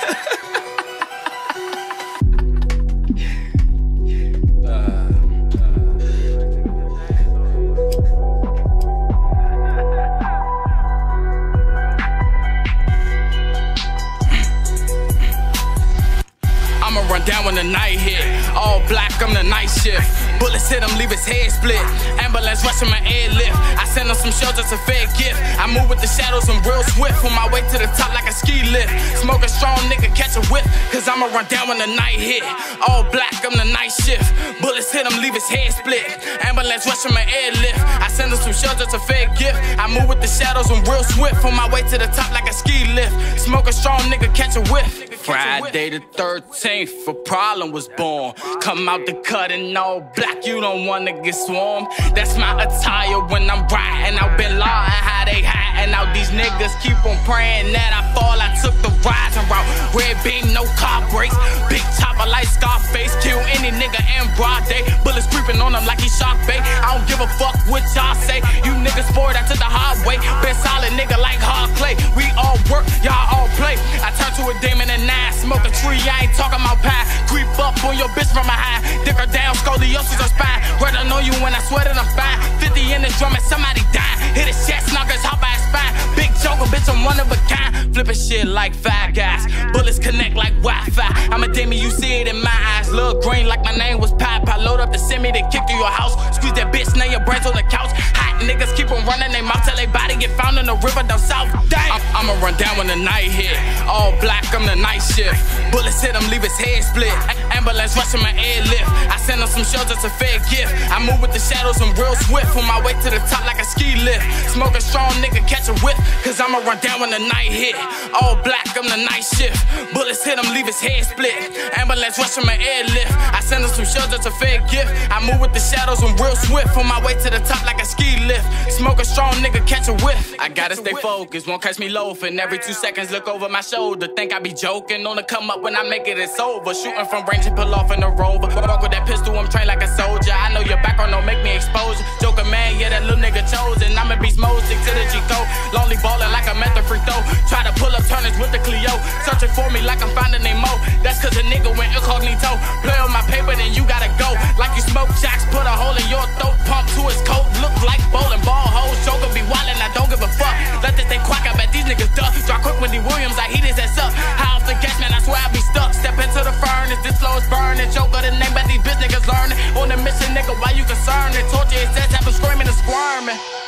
Run down when the night hit. All black, I'm the night shift. Bullets hit him, leave his head split. Ambulance rushing my airlift. I send him some shelters, a fair gift. I move with the shadows, I'm real swift. On my way to the top like a ski lift. Smoke a strong nigga, catch a whiff. Cause I'ma run down when the night hit. All black, I'm the night shift. Bullets hit him, leave his head split. Ambulance rushing my airlift. I send him some shelters, a fair gift. I move with the shadows, I'm real swift. On my way to the top like a ski lift. Smoke a strong nigga, catch a whiff. Friday the 13th, a problem was born. Come out the cut in all black, you don't wanna get swarmed. That's my attire when I'm riding out Bin Laden, how they hiding out. These niggas keep on praying that I fall. I took the rising route. Red beam, no car brakes. Big chopper like Scarface. Kill any nigga in broad day. Bullets creeping on them like he Shark Bait. I don't give a fuck what y'all say. You niggas spoiled, I took the hard way. Been solid nigga like hard clay. We all work, y'all all play. I turn to a demon and smoke a tree, I ain't talking about pie. Creep up on your bitch from behind. Dick her down, scoliosis or spine. Rather know you when I swear that I'm fine. 50 in this drum and somebody dying. Hit his chest, knockers, hop by his spine. Big joker, bitch, I'm one of a kind. Flipping shit like Five Guys. Bullets connect like Wi-Fi. I'm a demon, you see it in my eyes. Look green like my name was Pop. I load up the semi, they kick through your house. Squeeze that bitch, now your brains on the couch. Hot niggas keep on running they mouth till they body get found in the river down south. Damn. I'ma run down when the night hit. All black, I'm the night shift. Bullets hit him, leave his head split. Ambulance rushing my airlift. I send him some shelters, a fair gift. I move with the shadows, I'm real swift. On my way to the top like a ski lift. Smoke a strong nigga, catch a whiff. Cause I'ma run down when the night hit. All black, I'm the night shift. Bullets hit him, leave his head split. Ambulance rushing my airlift. I send him some shelters, a fair gift. I move with the shadows, I'm real swift. On my way to the top like a ski lift. Smoke a strong nigga, catch a whiff. I gotta stay focused, won't catch me loafing. Every 2 seconds, look over my shoulder. Think I be joking, on the come up when I make it, it's over. Shooting from range and pull off in the Rover. Walk with that pistol, I'm trained like a soldier. I know your background don't make me exposure. Joker man, yeah, that little nigga chosen. I'm a beast mode, stick to the G-code. Lonely ballin' like I'm at the free throw. Try to pull up turners with the Clio. Searching for me like I'm finding Nemo. That's cause a nigga went incognito. Play on my paper, then you gotta go. Like you smoke jacks, put a hole in your throat. Pump to his coat, look like bowling ball hoes. Joker be wildin', I don't give a fuck. Let this thing quack, I bet these niggas duck. Drop quick with the Williams, I heat his ass up. High off the gas, man, I swear I be stuck. Step into the furnace, this flow is burning. Joker the name, but these bitch niggas learning. On the mission, nigga, why you concerned? Torture his ass, have him screaming and squirming.